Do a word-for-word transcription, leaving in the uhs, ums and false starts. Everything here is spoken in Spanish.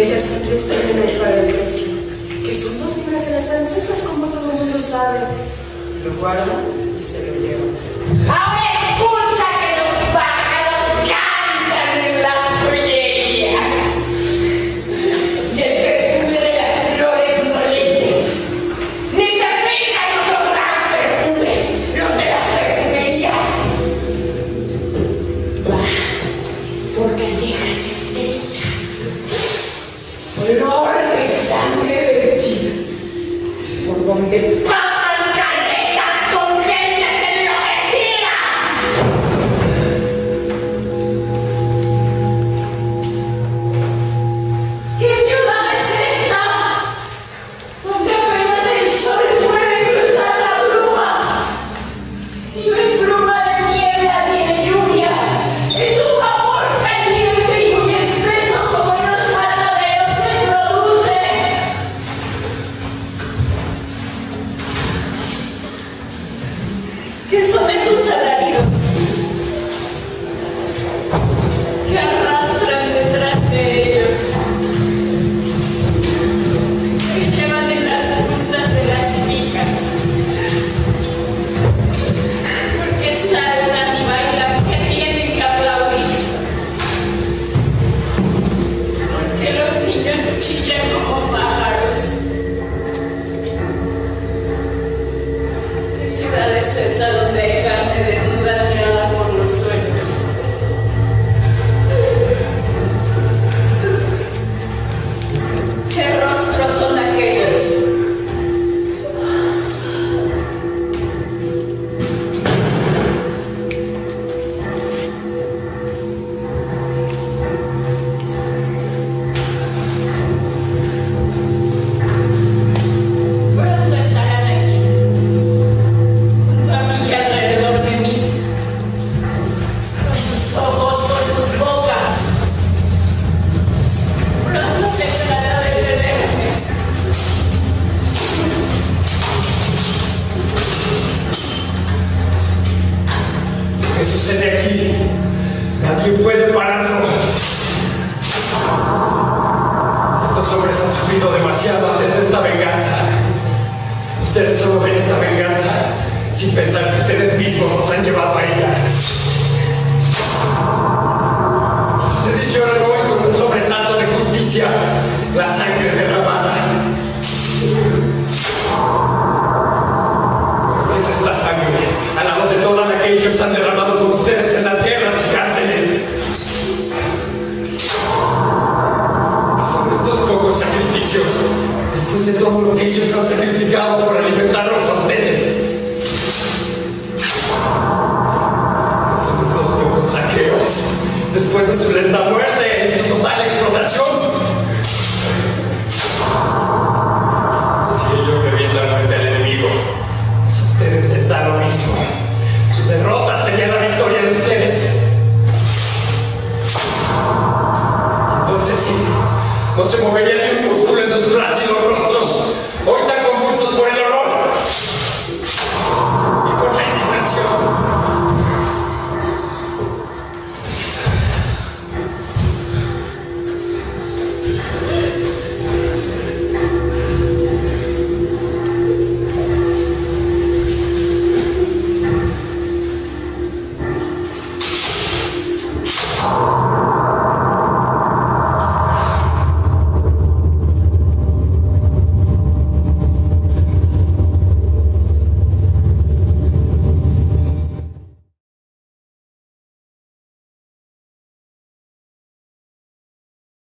ellas siempre saben el pagar el precio, que son dos libras de las francesas, como todo el mundo sabe. Lo guardan y se lo llevan. Ahora escucha que los pájaros cantan en las tullerías. Y el perfume de las flores no le llega. Ni se fijan los grandes perfumes, los de las perfumerías. Bah, por callejas estrechas, olor de sangre vertida, por donde pasan carretas con gentes enloquecidas. ¿Qué ciudad es esta? Donde apenas el sol puede cruzar la bruma. Y no es bruma de niebla ni de lluvia, es un vapor caliente y muy espeso como los mataderos se producen. ¿Qué son esos alaridos que arrastran detrás de ellos, que llevan en las puntas de las picas? Porque saltan y bailan, que tienen que aplaudir. Porque los niños chillan como pájaros. ¿Qué ciudad es esta donde hay carne desnuda tirada por los suelos? ¿Qué rostros son aquellos? Pronto estarán aquí, junto a mí y alrededor de mí, con sus ojos, con sus bocas. Pronto dejará de tenerme. ¿Qué sucede aquí? Nadie puede pararlo. Estos hombres han sufrido demasiado antes de esta venganza. Ustedes solo ven esta venganza sin pensar que ustedes mismos nos han llevado a ella. Ustedes lloran hoy con un sobresalto de justicia la sangre de